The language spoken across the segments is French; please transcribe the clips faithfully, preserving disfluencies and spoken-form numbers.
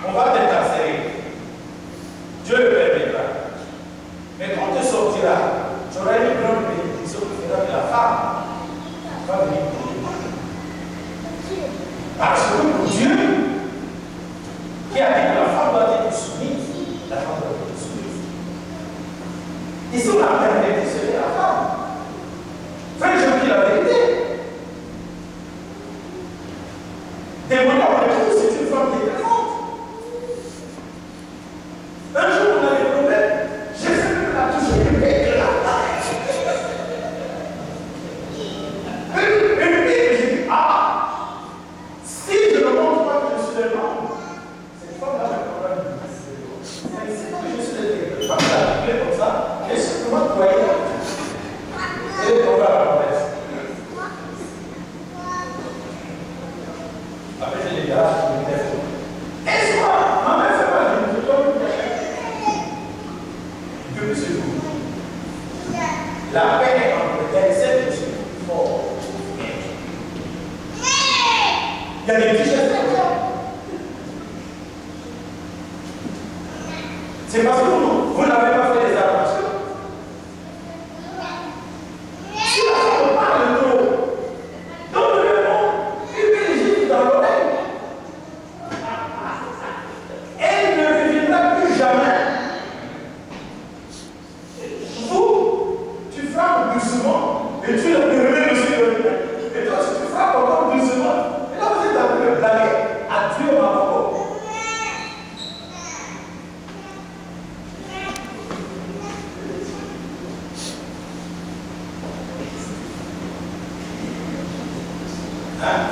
on va t'incarcérer. Dieu le permettra. Mais quand tu sortiras, tu auras une grande bénédiction qui fera que la femme va venir. Parce que pour Dieu, qui a dit que la femme doit être soumise, la femme doit être soumise. Ici, on a permis de se la femme. Frère, je vous dis la vérité. Demandez à l'épouse, c'est une femme qui est très forte. Un jour, on a des problèmes. J'essaie de la toucher une bête là. Une bête, j'ai dit, ah, si je ne montre pas que je suis un homme, cette femme-là va comprendre. Mais c'est que je suis le femme qui est comme ça, elle est simplement croyée. Elle est tombée à la promesse. Après, j'ai des gars qui me disent, est-ce que ma mère fait pas de nous comme Dieu c'est vous. La paix est entre elle, c'est que je suis fort. Il y a des petits gestes comme ça. C'est parce que vous, vous n'avez pas fait les armations. Si la femme parle trop, donc le nom, il met les gifles dans l'oreille. Elle ne reviendra plus jamais. Vous, tu frappes doucement et tu le permets aussi de venir. Et toi, si tu frappes encore doucement, et là vous êtes en train de blaguer. Adieu ma maman. Hein?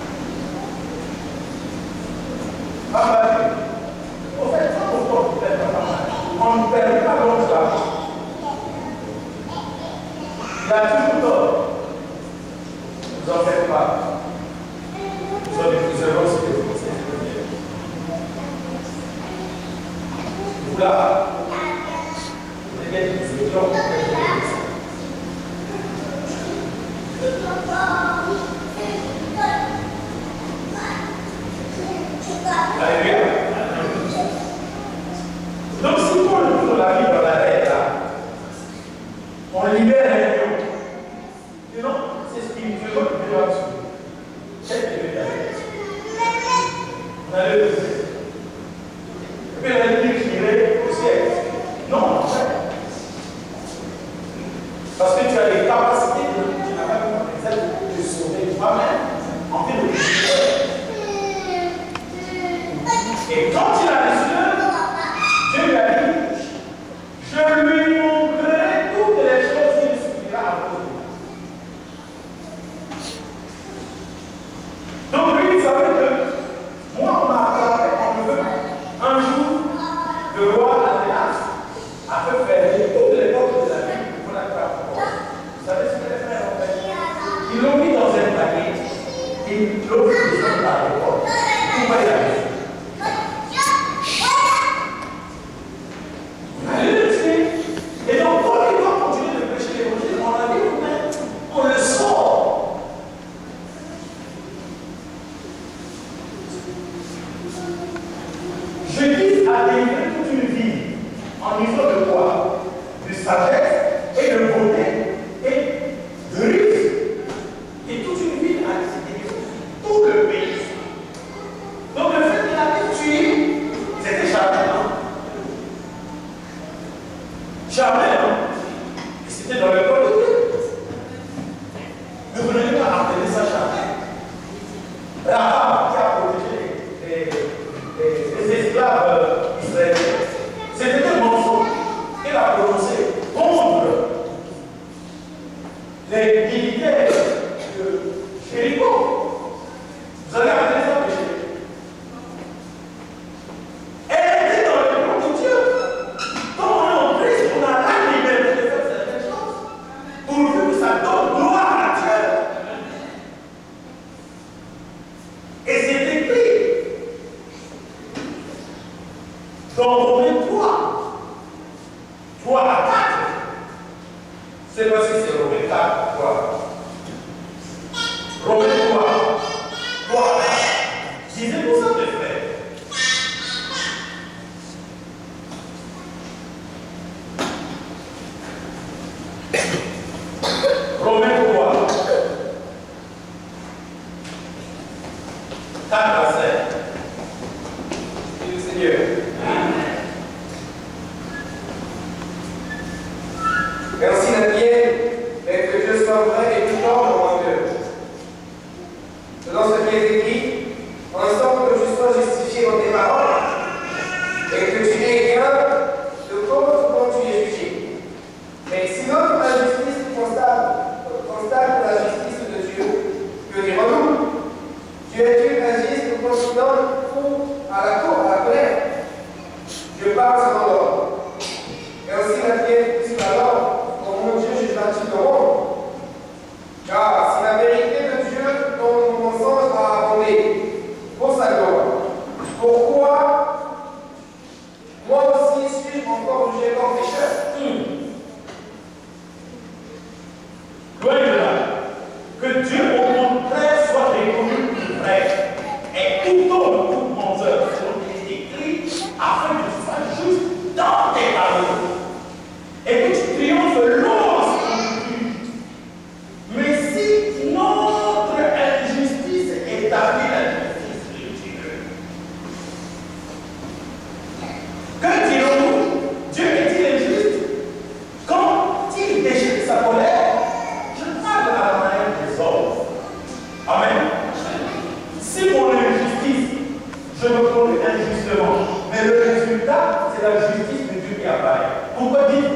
Ah bah oui. Au fait, ça on peut peut-être pas. On ne perd pas l'autre là. Il a toujours tort. Vous en faites pas. Vous avez plus heureux ce que vous pensez. Vous là, vous avez des étudiants. Alléluia. Donc si Paul nous la vie dans la règle là, on libère les lions. Et non, c'est spirituel, on peut là-dessus. C'est ce que je veux dire. On a le dire. Et puis on a dit qu'il irait au ciel. Non, en fait. Parce que tu as les capacités de, tu n'as pas les aides de sauver toi-même en fait de et quand il a reçu, Dieu lui a dit, je lui montrerai toutes les choses qu'il suffira à cause de moi. Donc lui, il savait que moi, on m'a attrapé en me un jour, le roi Athénas a fait fermer toutes les portes de la ville pour l'attraper. Vous savez ce que les frères ont fait? Ils l'ont mis dans un panier, ils l'ont mis dans la porte. Tout va y aller. Et donc, quand il doit continuer de prêcher l'évangile, on a dit, on le sort. Je vise à délivrer toute une vie en histoire de quoi? De sagesse et de beauté et de risque. Et toute une vie à délivrer tout le pays. Donc, le fait qu'il a été tué, c'était jamais, non? Jamais, hein? Et c'était dans le corps de Dieu. Ne vous n'allez pas appeler ça jamais. La femme qui a protégé les, les, les esclaves israéliens, c'était un mensonge qu'elle a prononcé contre les militaires de Jéricho. Vous allez appeler ça péché. Elle était dans le corps de Dieu. Quand on est en Christ, on a la liberté de faire certaines choses, pourvu que ça donne gloire à Dieu. Et c'est écrit dans Romains trois, trois à quatre. C'est pas si c'est Romains quatre, trois. Romains trois, trois à quatre. Disez-vous ça, mes frères. quatre à sept. Et le Seigneur. Merci Nathaniel, mais que Dieu soit vrai et tout ordre dans mon cœur. Selon ce qui est écrit, en sorte que tu sois justifié dans tes paroles et que tu aies gain de cause quand tu es jugé. Mais si notre injustice constate, constate la justice de Dieu, que dirons-nous? Dieu est-il injuste quand il donne cours à la cour, à la colère? Je parle selon l'ordre. Et ainsi Nathaniel puisse alors mon Dieu jugera-t-il le monde? Car si la vérité de Dieu dont mon mensonge a abondé pour sa gloire, pourquoi moi aussi suis-je encore jugé comme pécheur? Hmm. Loin de là, que Dieu au contraire soit reconnu pour vrai, et tout homme, tout menteur, selon qu'il est écrit, afin que tu sois juste dans tes paroles. Et que tu triomphes lorsqu'on. Mais si notre injustice établit la justice de Dieu, que dirons-nous? Dieu est-il injuste? Quand il déchaîne sa colère, je parle à la manière des hommes. Amen. Si mon injustice, je me conduis injustement, mais le résultat, c'est la justice de Dieu qui apparaît. Pourquoi dites-vous?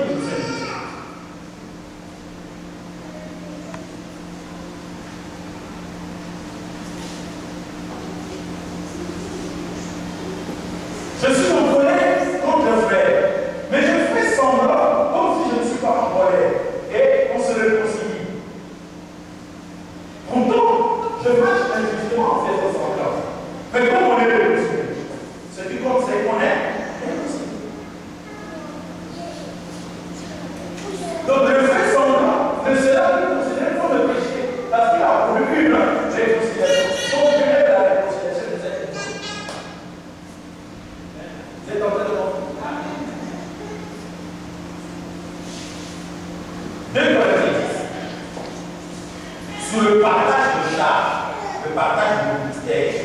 Je suis en colère contre le frère, mais je fais semblant comme si je ne suis pas en colère et on se réconcilie. Pourtant, je marche injustement en faisant semblant. Mais comme on est réconcilié, ce qui compte, c'est qu'on est réconcilié. Donc le fait semblant ne sera plus considéré comme le péché parce qu'il a pour une réconciliation. Donc je lève la réconciliation de cette personne. Vous êtes en train de comprendre? Deux Corinthiens dix. Sous le partage de charge, le partage du ministère.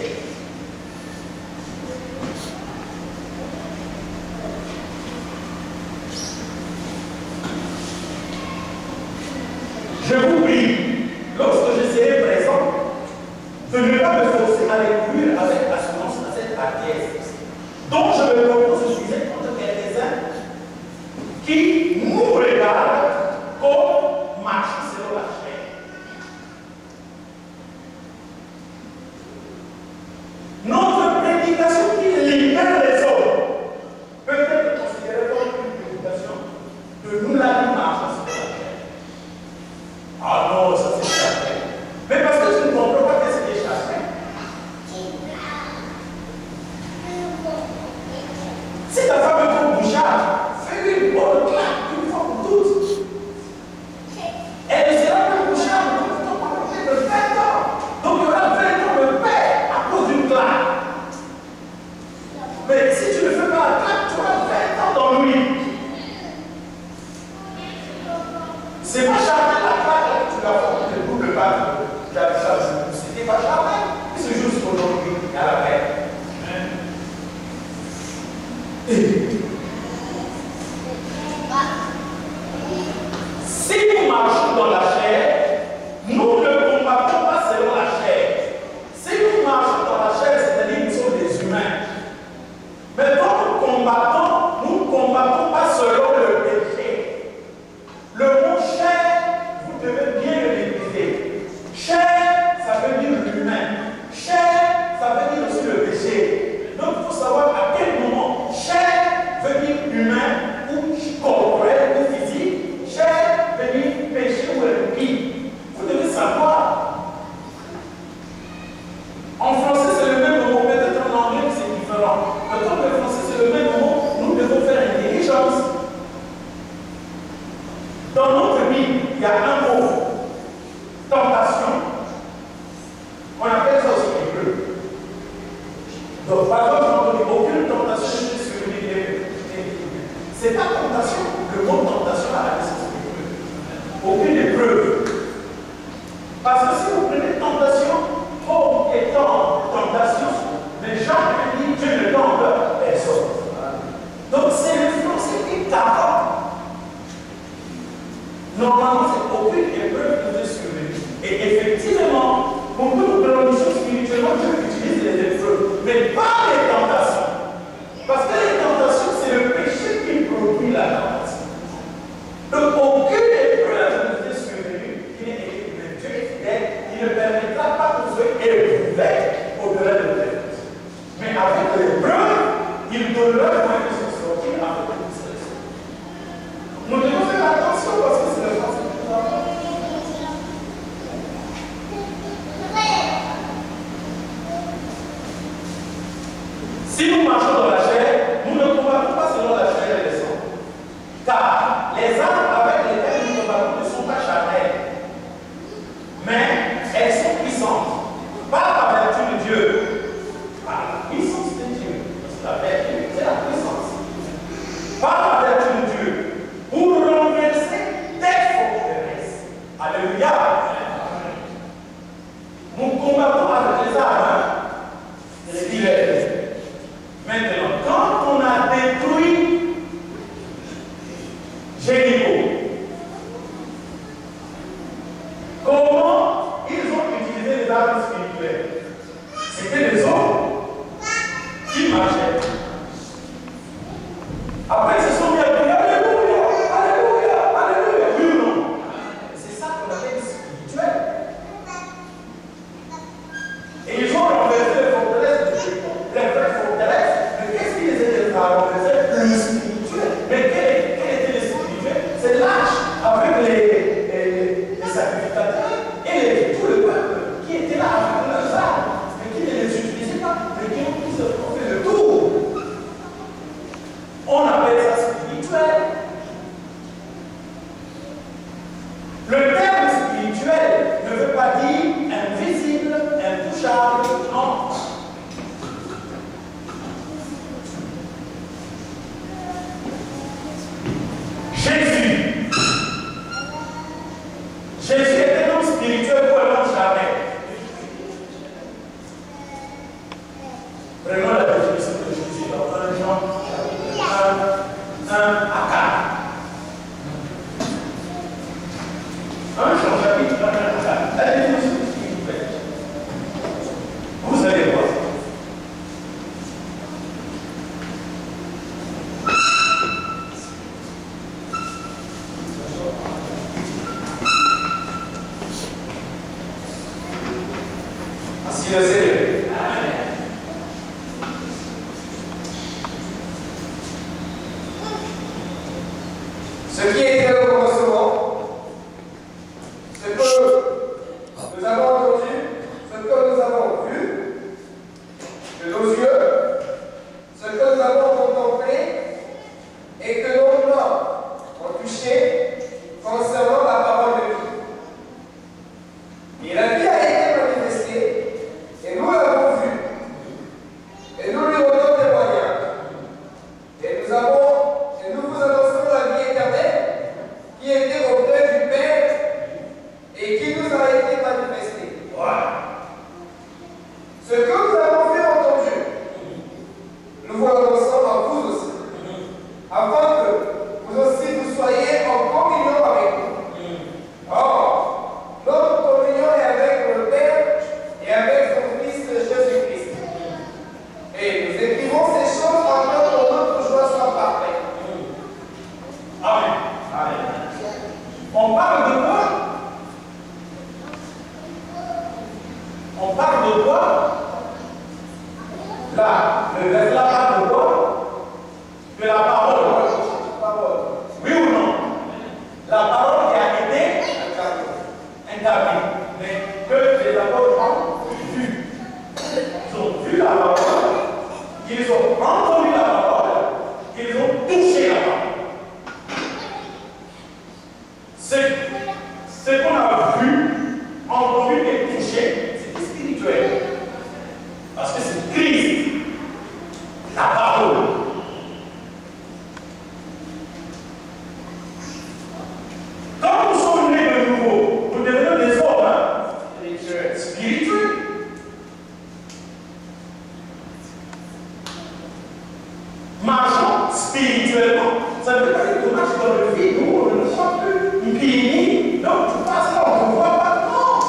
Je vous prie, lorsque je serai présent, de ne pas me forcer à l'écrire avec assurance à cette hardiesse. Donc je me propose de juger contre quelques-uns qui nous regardent comme marchant selon la chair. Notre prédication qui libère les hommes peut être considérée comme une prédication de nous la vie marchant selon la chair. Ah non, ça c'est chacun. Mais parce que tu ne comprends pas qu'est-ce qui est chacun. Si ta femme est pour bouchard, fais-lui une bonne claque une fois pour toutes. Elle ne sera pas bouchard pendant plus de vingt ans. Donc il y aura vingt ans de paix à cause d'une claque. Mais si tu ne fais pas la claque, tu auras vingt ans d'ennui. C'est pas jamais la claque que tu l'as fait de double balle. C'était pas jamais. C'est juste aujourd'hui, il y a la paix. Si nous marchons dans la chair, nous ne combattons pas selon la chair. Si nous marchons dans la chair, c'est-à-dire nous sommes des humains. Mais quand nous combattons, nous ne combattons pas selon le péché. Le mot chair, vous devez bien le maîtriser. Chair, ça veut dire l'humain. Chair, ça veut dire aussi le péché. Donc il faut savoir à quel moment chair veut dire humain ou corporel ou physique. Chair veut dire péché ou impie. Vous devez savoir. En français, c'est le même mot. Peut-être en anglais, c'est différent. Mais comme le français, c'est le même mot, nous devons faire une diligence. Dans notre Bible, il y a un mot. Tentation. On appelle ça aussi hébreu. Donc, par exemple, aucune tentation n'est survenue. C'est pas tentation. Le mot tentation a la naissance hébreu. Aucune épreuve. Parce que si vous prenez tentation, comme étant tentation, Normalement, c'est aucune épreuve qui nous est survenue. Et effectivement, pour que nous grandissions spirituellement, Dieu utilise les épreuves, mais pas les tentations. Parce que les tentations, c'est le péché qui produit la tentation. Donc, aucune épreuve qui nous est survenue qui n'est écrite de Dieu est fidèle, il ne permettra pas que vous soyez éprouvés au-delà de votre vie. Mais avec l'épreuve, il donnera moins de se sortir avec une stress. Nous devons faire attention parce que c'est le sens du temps. Si nous marchons dans la chair, nous ne combattons pas selon la chair et le sang. Car les armes avec lesquelles nous combattons ne sont pas charnelles, mais elles sont puissantes. Pas par la vertu de Dieu, par la puissance de Dieu. C'est la vertu, c'est la puissance. Par la vertu de Dieu, pour renverser des forteresses. Alléluia. Nous combattons avec les armes spirituelles. Maintenant, quand on a détruit Jéricho, comment ils ont utilisé les armes spirituelles? C'était des hommes qui marchaient. Après, ils se sont mis à prier, Alléluia, Alléluia, Alléluia. Oui ou non? C'est ça qu'on appelle spirituel. Et ils ont renversé les forteresses de Jéricho. Les vraies forteresses. Mais qu'est-ce qui les aidait à renverser? Le spirituel. Mais quel, quel était le spirituel? C'est l'âge avec les, les, les sacrificateurs et les, tout le peuple qui était là avec leurs armes, mais qui ne les utilisait pas, mais qui ont pu se trouver le tour. On appelle ça spirituel. Le terme spirituel ne veut pas dire invisible, intouchable, non. Jésus. Jésus était un homme spirituel pour l'homme jamais. Prenons la définition de Jésus dans un Jean un, un à quatre. un Jean chapitre un à quatre. La définition spirituelle. Vous allez voir. Ainsi le Seigneur. Ce qui était au commencement, ce que nous avons entendu, ce que nous avons vu de nos yeux, ce que nous avons contemplé et que nos mains ont touché concernant la parole de Dieu. Et la vie a été manifestée et nous l'avons vue et nous lui rendons témoignage. Et nous avons et nous vous annonçons la vie éternelle qui était auprès du Père et qui nous a été manifestée. Voilà. Ce que nous avons vu et entendu, nous vous l'annonçons à vous aussi, afin que vous aussi vous soyez en communion avec nous. Or, notre communion est avec le Père et avec son Fils Jésus-Christ. Et nous écrivons ces choses afin que notre joie soit parfaite. Amen. Amen. On parle de quoi? On parle de quoi? Là, le verset là parle de quoi? De la parole. Oui ou non? La parole qui a été incarnée. Mais que les apôtres ont vu. Ils ont vu la parole, ils ont entendu la parole, ils ont touché la parole. C'est ce qu'on a vu, entendu et touché, c'est spirituel. Parce que c'est Christ, la parole. Quand nous sommes nés de nouveau, nous devenons des hommes hein, spirituels. Marchons spirituellement. Ça ne veut pas dire que marche dans le vide, où on ne voit plus. Il finit, donc tu passes là, on ne voit pas. Non.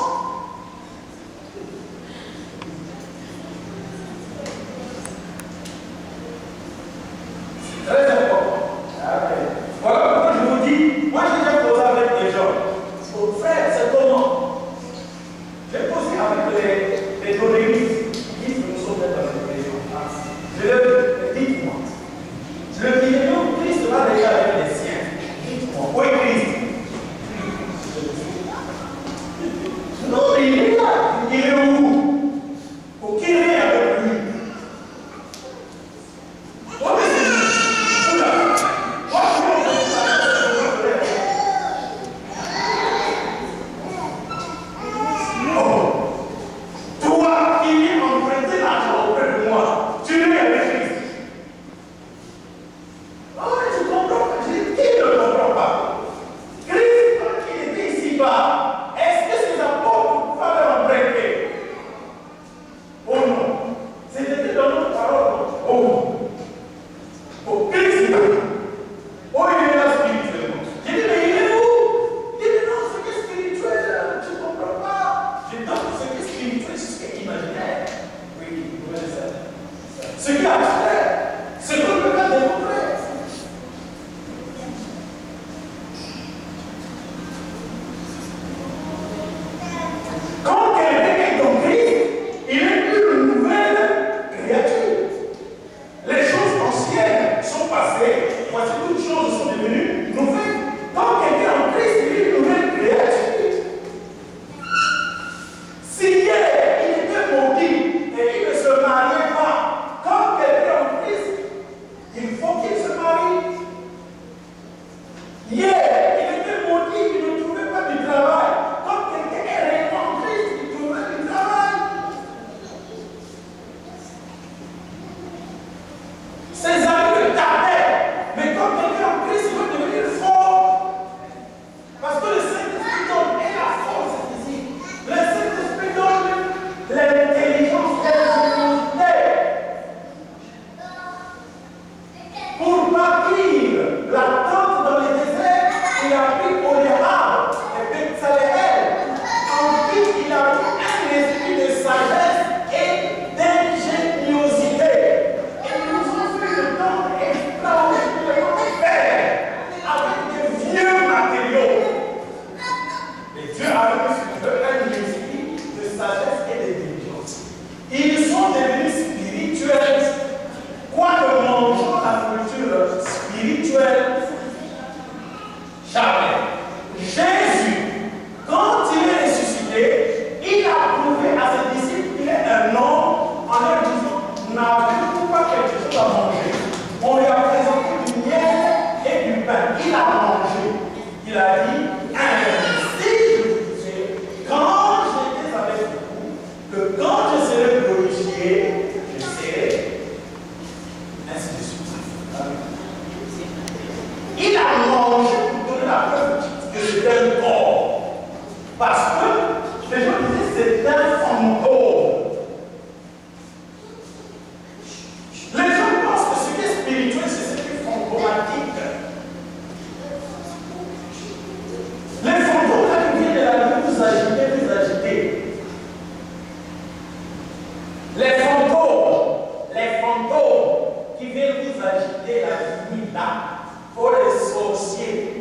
C'est très important. Voilà pourquoi je vous dis, moi j'ai déjà posé avec des gens. Mon frère, c'est comment? J'ai posé avec les, les données qui disent que nous sommes dans cette région. Je leur dis, dites-moi. Le million, Christ va déjà avec les siens. Dites-moi, où est Christ? Non, mais il est là. Il est où? Pour qu'il est avec lui. Oh, mais c'est lui. Oula. Oh, toi qui viens emprunter l'argent auprès de moi, tu es avec Christ. Oh, mais je comprends pas. Qui ne comprend pas? Christ, quand il était ici-bas, est-ce que ses apôtres pouvaient emprunter? Oh non. C'était dans notre parole. Oh. Oh, Christ, oh, il est là spirituellement. J'ai dit, mais il est où? Il dit, mais non, ce qui est spirituel, tu ne comprends pas. J'ai dit, non, ce qui est spirituel, c'est ce qui est imaginaire. Oui, vous voyez ça. Ce qui est abstrait, c'est qu'on ne peut pas démontrer. Quand quelqu'un est en Christ, il est une nouvelle créature. Les choses anciennes sont passées. Voici toutes choses sont devenues nouvelles. Quand quelqu'un est en Christ, il est une nouvelle créature. Si hier, il était maudit et il ne se mariait pas, quand quelqu'un est en Christ, il faut qu'il se marie. Hier, il était maudit, il ne trouvait pas du travail. Quand quelqu'un est réellement en Christ, il trouvera du travail. Ses amis le tardaient, mais quand quelqu'un est en Christ, il veut devenir fort. Parce que le Saint-Esprit donne et la force ici. Le Saint-Esprit donne l'intelligence et l'ingéniosité pour bâtir la tente dans les déserts. Il a pris Oléab et Bethsaléel. Ensuite, il a mis un esprit de sagesse et d'ingéniosité. Et ils nous ont fait le temps extraordinairement faire avec des vieux matériaux. Et Dieu a mis sur eux un esprit de sagesse et d'intelligence. Ils sont devenus spirituels. Quoi que mangeons la nourriture spirituelle, jamais. Jésus, quand il est ressuscité, il a prouvé à ses disciples qu'il est un homme en leur disant, n'avez-vous pas quelque chose à manger? On lui a présenté du miel et du pain. Il a mangé. Il a dit, si je vous disais, quand j'étais avec vous, que quand je serai glorifié, je serai ainsi de suite. Il a mangé pour donner la preuve que c'était un corps. Parce que les gens disaient c'est un fantôme. Les gens pensent que ce qui est spirituel, c'est ce qui est fantomatique. Les fantômes, là, qui viennent de la nuit, vous agitez, vous agitez. Les fantômes, les fantômes qui viennent vous agiter la nuit là, pour les sorciers.